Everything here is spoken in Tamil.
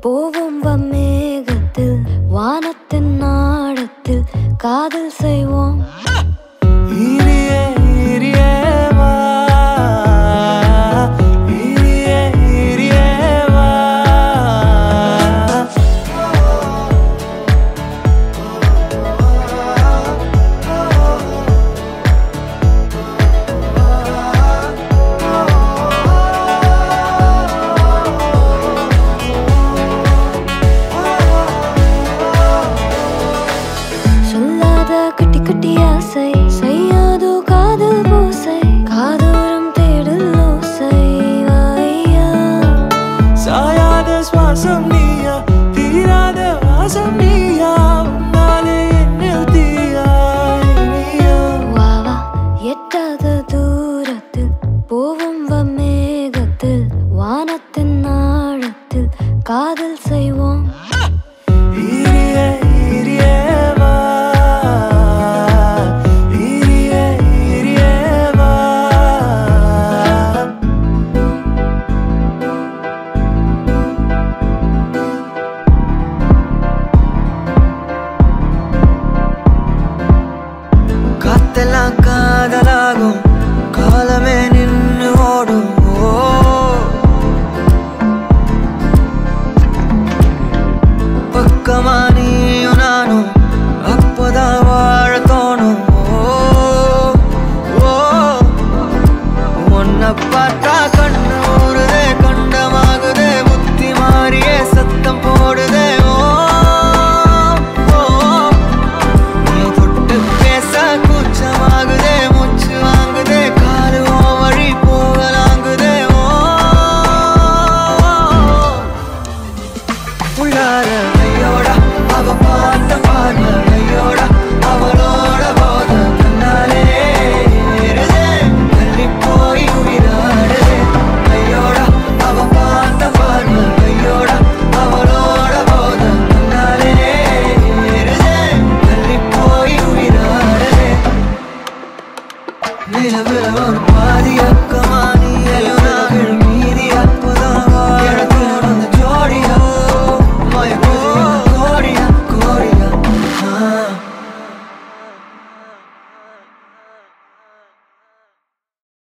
போவோம் மேகத்தில் வானத்தின் நாடத்தில் காதல் செய்வோம். எட்டாத தூரத்தில் போவோம் மேகத்தில் வானத்தின் நாடத்தில் காதல் செய்வோம். காத்தெல்லாம் காதலாகும் காலமே நின்று ஓடும். பக்கமா நீயும் நானும் அப்பதான் வாழ தோணும். உன்னை பார்த்தா கண்ணு ஊறுதே, கண்டமாகுதே, புத்தி மாறியே சத்தம் போடுதே. உள்ளார